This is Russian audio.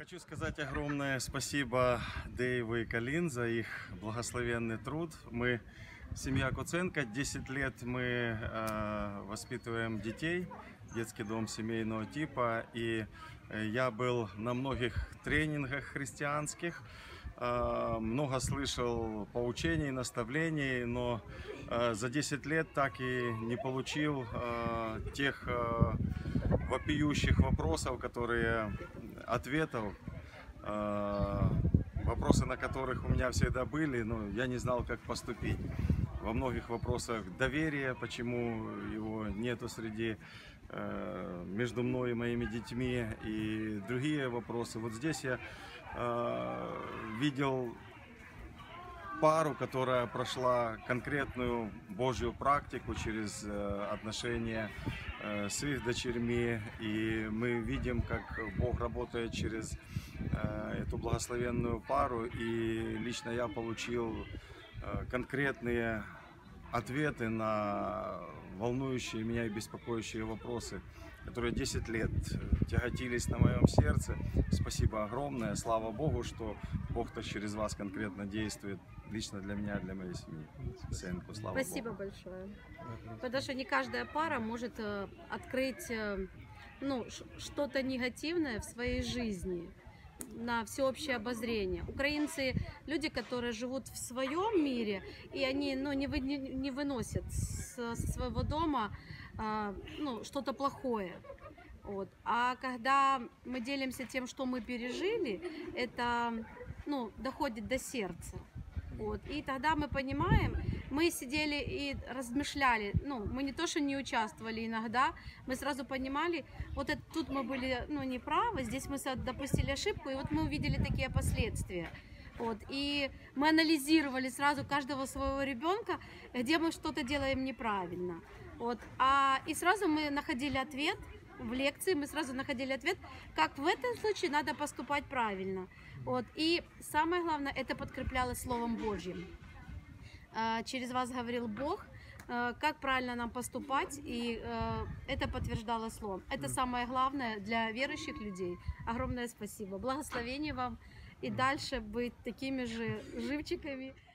Хочу сказать огромное спасибо Дэйву и Калин за их благословенный труд. Мы семья Куценко, 10 лет мы воспитываем детей, детский дом семейного типа. И я был на многих тренингах христианских, много слышал поучений, наставлений, но за 10 лет так и не получил тех вопиющих вопросов, ответов, вопросы, на которых у меня всегда были, но я не знал, как поступить. Во многих вопросах доверия, почему его нету между мной и моими детьми, и другие вопросы. Вот здесь я видел пару, которая прошла конкретную Божью практику через отношения с их дочерьми, и мы видим, как Бог работает через эту благословенную пару, и лично я получил конкретные ответы на волнующие меня и беспокоящие вопросы, которые 10 лет тяготились на моем сердце. Спасибо огромное, слава Богу, что Бог-то через вас конкретно действует лично для меня, для моей семьи. Сынку, слава Спасибо Богу. большое. Потому что не каждая пара может открыть что-то негативное в своей жизни на всеобщее обозрение. Украинцы — люди, которые живут в своем мире, и они не выносят со своего дома что-то плохое. Вот. А когда мы делимся тем, что мы пережили, это доходит до сердца. Вот. И тогда мы понимаем, мы сидели и размышляли, мы не то, что не участвовали иногда, мы сразу понимали, тут мы были неправы, здесь мы допустили ошибку, и вот мы увидели такие последствия. Вот. И мы анализировали сразу каждого своего ребенка, где мы что-то делаем неправильно. Вот. И сразу мы находили ответ. В лекции мы сразу находили ответ, как в этом случае надо поступать правильно. Вот. И самое главное, это подкреплялось Словом Божьим. Через вас говорил Бог, как правильно нам поступать, и это подтверждало Словом. Это самое главное для верующих людей. Огромное спасибо. Благословение вам и дальше быть такими же живчиками.